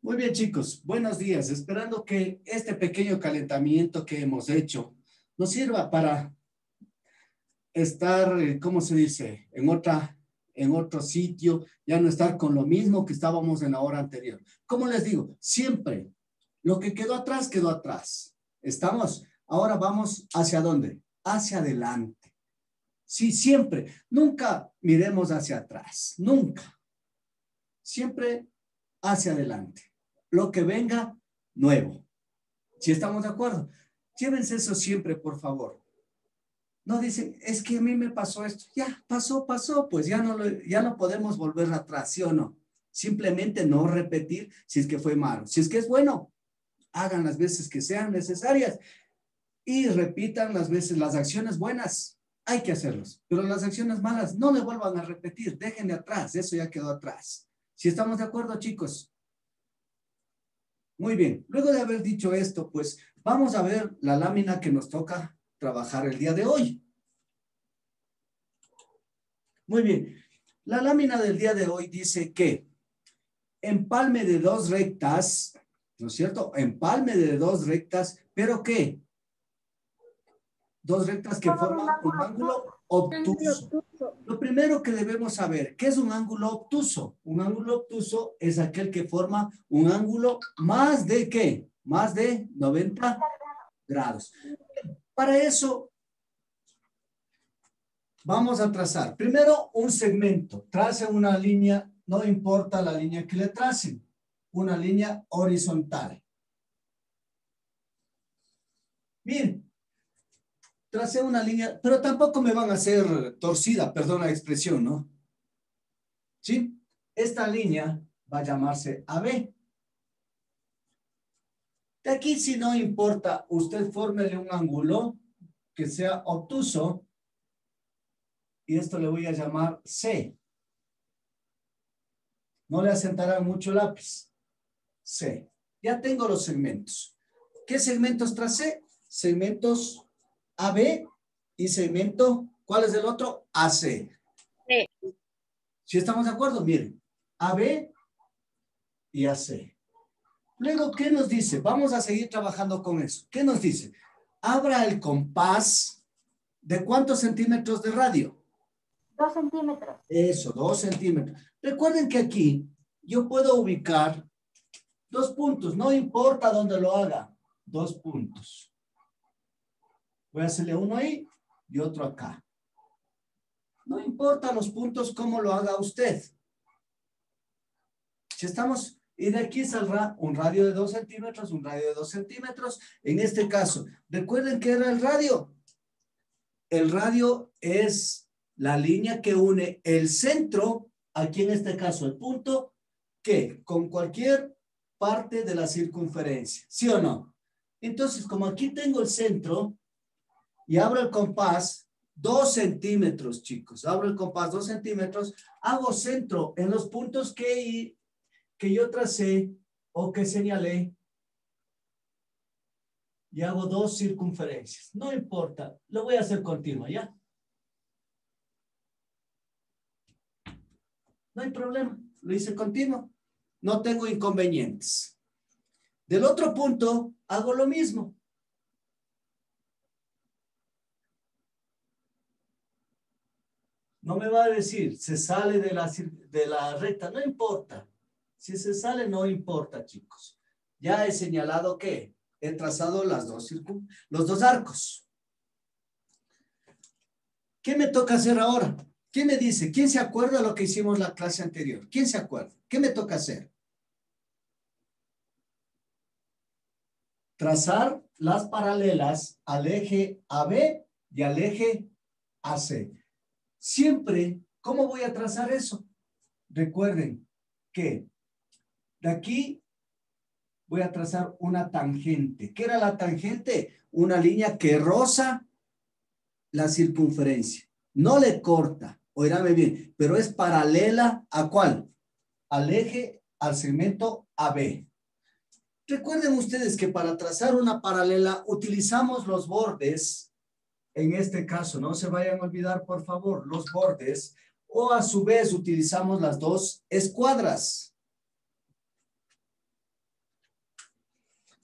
Muy bien, chicos, buenos días. Esperando que este pequeño calentamiento que hemos hecho nos sirva para estar, ¿cómo se dice? En otro sitio, ya no estar con lo mismo que estábamos en la hora anterior. Como les digo, siempre lo que quedó atrás, quedó atrás. ¿Estamos? Ahora vamos hacia dónde? Hacia adelante. Sí, siempre. Nunca miremos hacia atrás. Nunca. Siempre hacia adelante. Lo que venga, nuevo. Si estamos de acuerdo, llévense eso siempre, por favor. No dicen, es que a mí me pasó esto. Ya, pasó, pues ya no podemos volver atrás, ¿sí o no? Simplemente no repetir si es que fue malo. Si es que es bueno, hagan las veces que sean necesarias y repitan las veces las acciones buenas. Hay que hacerlos, pero las acciones malas no le vuelvan a repetir, dejen de atrás, eso ya quedó atrás. Si estamos de acuerdo, chicos. Muy bien, luego de haber dicho esto, pues vamos a ver la lámina que nos toca trabajar el día de hoy. Muy bien, la lámina del día de hoy dice que empalme de dos rectas, ¿no es cierto? Empalme de dos rectas, ¿pero qué? Dos rectas que forman un ángulo obtuso. Lo primero que debemos saber, ¿qué es un ángulo obtuso? Un ángulo obtuso es aquel que forma un ángulo más de ¿qué? Más de 90 grados. Para eso, vamos a trazar primero un segmento. Trace una línea, no importa la línea que le tracen, una línea horizontal. Miren, tracé una línea, pero tampoco me van a hacer torcida, perdón la expresión, ¿no? ¿Sí? Esta línea va a llamarse AB. De aquí, si no importa, usted fórmele un ángulo que sea obtuso y esto le voy a llamar C. No le asentarán mucho lápiz. C. Ya tengo los segmentos. ¿Qué segmentos tracé? Segmentos AB y segmento, ¿cuál es el otro? AC. Sí. ¿Sí estamos de acuerdo? Miren, AB y AC. Luego, ¿qué nos dice? Vamos a seguir trabajando con eso. ¿Qué nos dice? Abra el compás. ¿De cuántos centímetros de radio? 2 centímetros. Eso, 2 centímetros. Recuerden que aquí yo puedo ubicar 2 puntos, no importa dónde lo haga, 2 puntos. Voy a hacerle uno ahí y otro acá. No importa los puntos, cómo lo haga usted. Si estamos, y de aquí saldrá un radio de 2 centímetros, un radio de 2 centímetros. En este caso, recuerden que era el radio. El radio es la línea que une el centro, aquí en este caso el punto, que con cualquier parte de la circunferencia, ¿sí o no? Entonces, como aquí tengo el centro y abro el compás, 2 centímetros, chicos, abro el compás 2 centímetros, hago centro en los puntos que yo tracé o que señalé y hago 2 circunferencias. No importa, lo voy a hacer continuo, ¿ya? No hay problema, lo hice continuo. No tengo inconvenientes. Del otro punto, hago lo mismo. No me va a decir, se sale de la recta, no importa. Si se sale, no importa, chicos. Ya he señalado que he trazado los dos arcos. ¿Qué me toca hacer ahora? ¿Quién me dice? ¿Quién se acuerda de lo que hicimos la clase anterior? ¿Quién se acuerda? ¿Qué me toca hacer? Trazar las paralelas al eje AB y al eje AC. Siempre, ¿cómo voy a trazar eso? Recuerden que de aquí voy a trazar una tangente. ¿Qué era la tangente? Una línea que roza la circunferencia. No le corta, oírame bien, pero es paralela ¿a cuál? Al eje, al segmento AB. Recuerden ustedes que para trazar una paralela utilizamos los bordes, en este caso, no se vayan a olvidar, por favor, los bordes, o a su vez utilizamos las dos escuadras.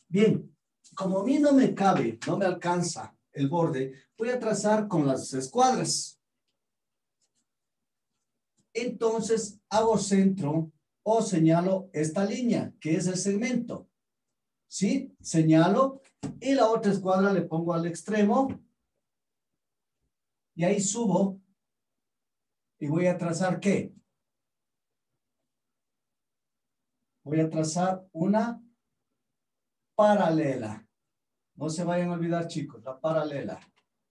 Bien, como a mí no me cabe, no me alcanza el borde, voy a trazar con las escuadras. Entonces hago centro o señalo esta línea, que es el segmento. ¿Sí? Señalo y la otra escuadra le pongo al extremo y ahí subo y voy a trazar ¿qué? Voy a trazar una paralela. No se vayan a olvidar, chicos, la paralela.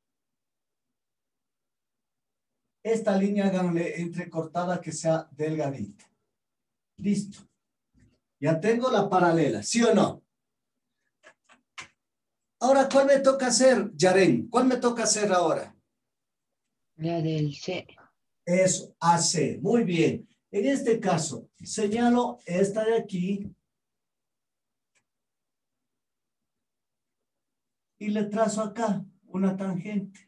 Esta línea háganle entrecortada que sea delgadita. Listo. Ya tengo la paralela, ¿sí o no? Ahora, ¿cuál me toca hacer, Yaren? ¿Cuál me toca hacer ahora? La del C. Eso, AC. Muy bien. En este caso, señalo esta de aquí y le trazo acá una tangente.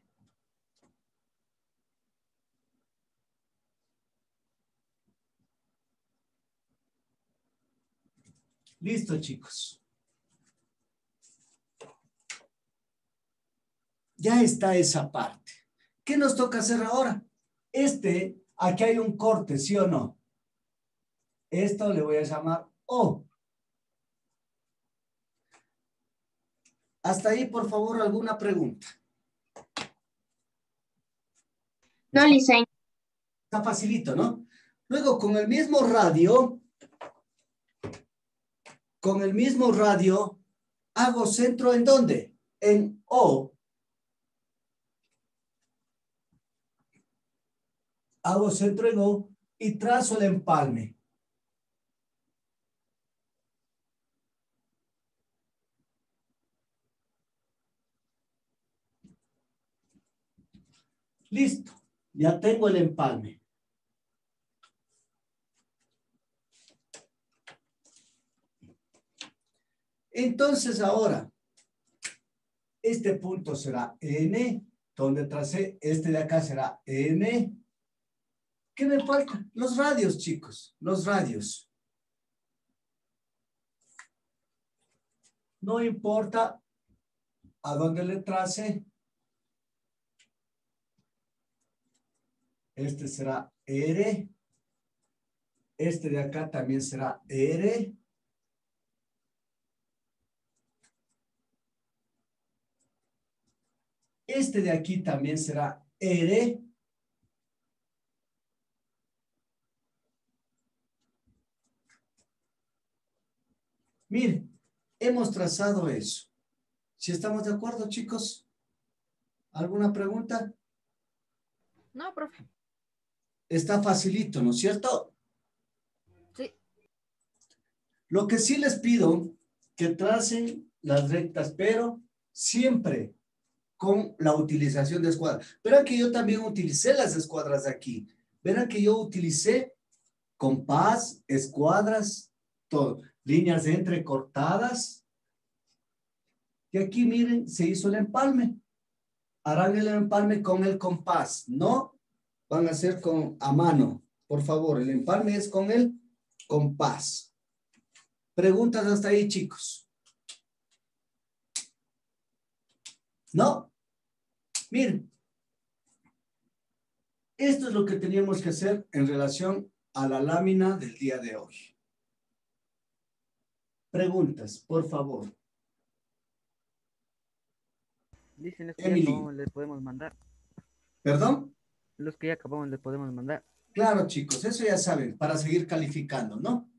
Listo, chicos. Ya está esa parte. ¿Qué nos toca hacer ahora? Aquí hay un corte, ¿sí o no? Esto le voy a llamar O. Hasta ahí, por favor, ¿alguna pregunta? No, Liceño. Está facilito, ¿no? Luego, con el mismo radio, hago centro ¿en dónde? En O. Hago centro en O y trazo el empalme. Listo. Ya tengo el empalme. Entonces ahora, este punto será N, donde tracé este de acá será N. ¿Qué me falta? Los radios, chicos, los radios. No importa a dónde le trace. Este será R. Este de acá también será R. Este de aquí también será R. Miren, hemos trazado eso. ¿Si estamos de acuerdo, chicos? ¿Alguna pregunta? No, profe. Está facilito, ¿no es cierto? Sí. Lo que sí les pido, que tracen las rectas, pero siempre con la utilización de escuadras. Verán que yo también utilicé las escuadras de aquí. Verán que yo utilicé compás, escuadras, todo. Líneas entrecortadas. Y aquí, miren, se hizo el empalme. Harán el empalme con el compás, no van a hacer a mano. Por favor, el empalme es con el compás. ¿Preguntas hasta ahí, chicos? ¿No? Miren. Esto es lo que teníamos que hacer en relación a la lámina del día de hoy. Preguntas, por favor. Dicen los que Emily. ya acabamos, les podemos mandar. ¿Perdón? Los que ya acabamos, les podemos mandar. Claro, chicos, eso ya saben, para seguir calificando, ¿no?